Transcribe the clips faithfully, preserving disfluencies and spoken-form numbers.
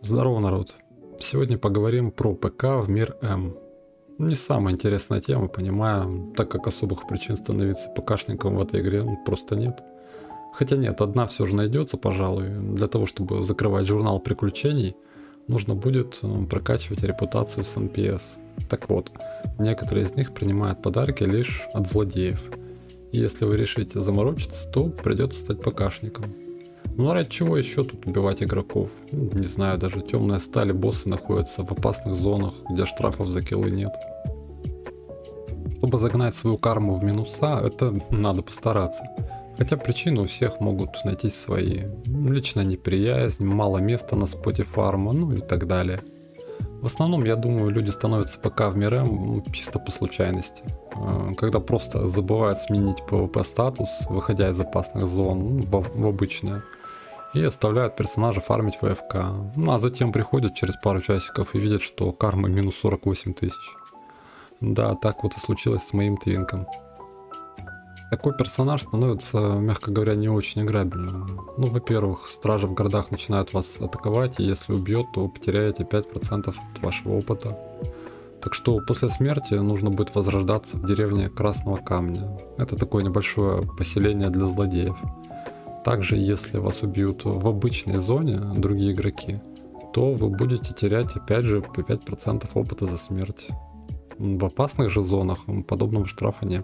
Здорово, народ! Сегодня поговорим про ПК в мир М. Не самая интересная тема, понимаю, так как особых причин становиться ПКшником в этой игре просто нет. Хотя нет, одна все же найдется, пожалуй. Для того, чтобы закрывать журнал приключений, нужно будет прокачивать репутацию с эн пи эс. Так вот, некоторые из них принимают подарки лишь от злодеев. И если вы решите заморочиться, то придется стать ПКшником. Ну а ради чего еще тут убивать игроков? Не знаю, даже темные стали боссы находятся в опасных зонах, где штрафов за киллы нет. Чтобы загнать свою карму в минуса, это надо постараться. Хотя причины у всех могут найтись свои. Личная неприязнь, мало места на споте фарма, ну и так далее. В основном, я думаю, люди становятся ПК в мир М чисто по случайности. Когда просто забывают сменить пэ вэ пэ статус, выходя из опасных зон в, в обычные, и оставляют персонажа фармить в а эф ка. Ну а затем приходят через пару часиков и видят, что карма минус сорок восемь тысяч. Да, так вот и случилось с моим твинком. Такой персонаж становится, мягко говоря, не очень играбельным. Ну, во-первых, стражи в городах начинают вас атаковать, и если убьет, то вы потеряете пять процентов от вашего опыта. Так что после смерти нужно будет возрождаться в деревне Красного Камня. Это такое небольшое поселение для злодеев. Также, если вас убьют в обычной зоне другие игроки, то вы будете терять опять же по пять процентов опыта за смерть. В опасных же зонах подобного штрафа нет.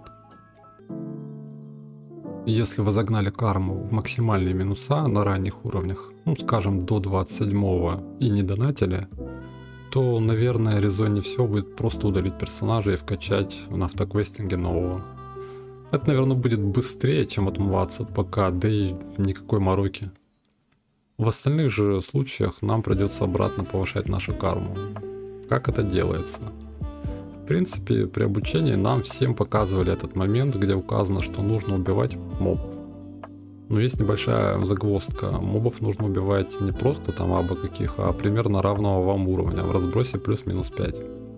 Если вы загнали карму в максимальные минуса на ранних уровнях, ну скажем до двадцать седьмого, и не донатили, то, наверное, резоннее всего будет просто удалить персонажа и вкачать на автоквестинге нового. Это, наверное, будет быстрее, чем отмываться от ПК, да и никакой мороки. В остальных же случаях нам придется обратно повышать нашу карму. Как это делается? В принципе, при обучении нам всем показывали этот момент, где указано, что нужно убивать мобов. Но есть небольшая загвоздка. Мобов нужно убивать не просто там абы каких, а примерно равного вам уровня, в разбросе плюс-минус пять.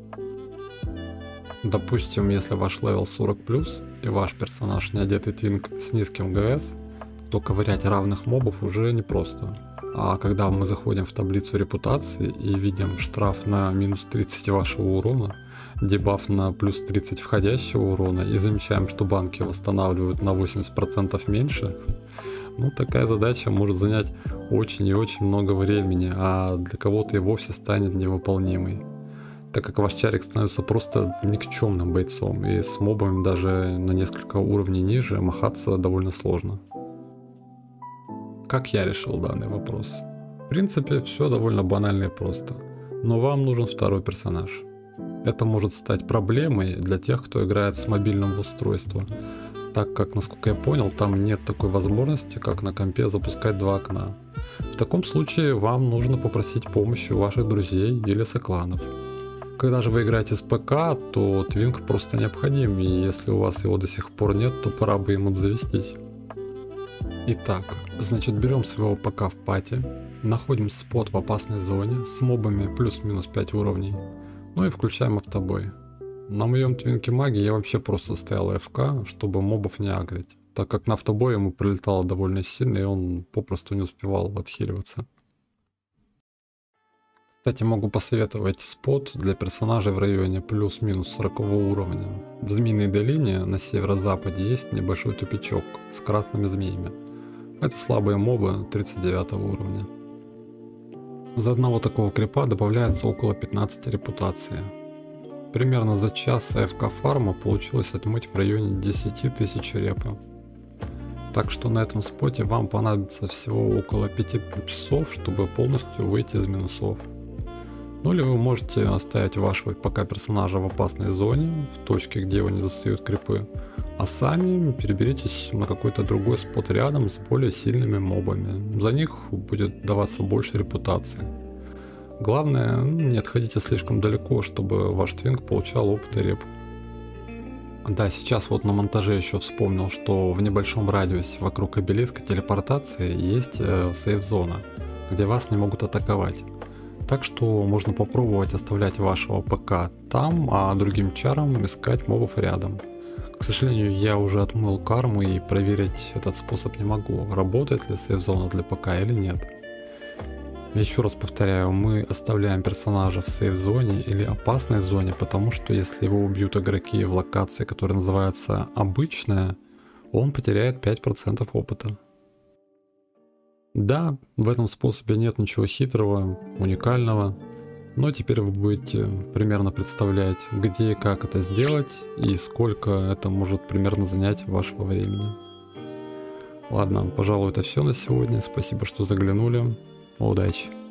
Допустим, если ваш левел сорок плюс и ваш персонаж не одетый твинк с низким гэ эс, то ковырять равных мобов уже непросто. А когда мы заходим в таблицу репутации и видим штраф на минус тридцать вашего урона, дебаф на плюс тридцать входящего урона и замечаем, что банки восстанавливают на восемьдесят процентов меньше, ну такая задача может занять очень и очень много времени, а для кого-то и вовсе станет невыполнимой. Так как ваш чарик становится просто никчемным бойцом, и с мобами даже на несколько уровней ниже махаться довольно сложно. Как я решил данный вопрос? В принципе, все довольно банально и просто, но вам нужен второй персонаж. Это может стать проблемой для тех, кто играет с мобильного устройства, так как, насколько я понял, там нет такой возможности, как на компе запускать два окна. В таком случае вам нужно попросить помощи у ваших друзей или сокланов. Когда же вы играете с ПК, то твинк просто необходим, и если у вас его до сих пор нет, то пора бы им обзавестись. Итак, значит, берем своего ПК в пати, находим спот в опасной зоне с мобами плюс-минус пять уровней, ну и включаем автобой. На моем твинке маги я вообще просто стоял а эф ка, чтобы мобов не агрить, так как на автобой ему прилетало довольно сильно, и он попросту не успевал отхиливаться. Кстати, могу посоветовать спот для персонажей в районе плюс-минус сорок уровня. В Змеиной долине на северо-западе есть небольшой тупичок с красными змеями. Это слабые мобы тридцать девятого уровня. За одного такого крипа добавляется около пятнадцати репутации. Примерно за час а эф ка фарма получилось отмыть в районе десяти тысяч репа. Так что на этом споте вам понадобится всего около пяти часов, чтобы полностью выйти из минусов. Ну или вы можете оставить вашего ПК персонажа в опасной зоне, в точке, где его не достают крипы, а сами переберитесь на какой-то другой спот рядом с более сильными мобами. За них будет даваться больше репутации. Главное, не отходите слишком далеко, чтобы ваш твинк получал опыт и реп. Да, сейчас вот на монтаже еще вспомнил, что в небольшом радиусе вокруг обелиска телепортации есть э, сейф-зона, где вас не могут атаковать. Так что можно попробовать оставлять вашего ПК там, а другим чарам искать мобов рядом. К сожалению, я уже отмыл карму и проверить этот способ не могу, работает ли сейф-зона для ПК или нет. Еще раз повторяю, мы оставляем персонажа в сейф-зоне или опасной зоне, потому что если его убьют игроки в локации, которая называется обычная, он потеряет пять процентов опыта. Да, в этом способе нет ничего хитрого, уникального, но теперь вы будете примерно представлять, где и как это сделать, и сколько это может примерно занять вашего времени. Ладно, пожалуй, это все на сегодня. Спасибо, что заглянули. Удачи!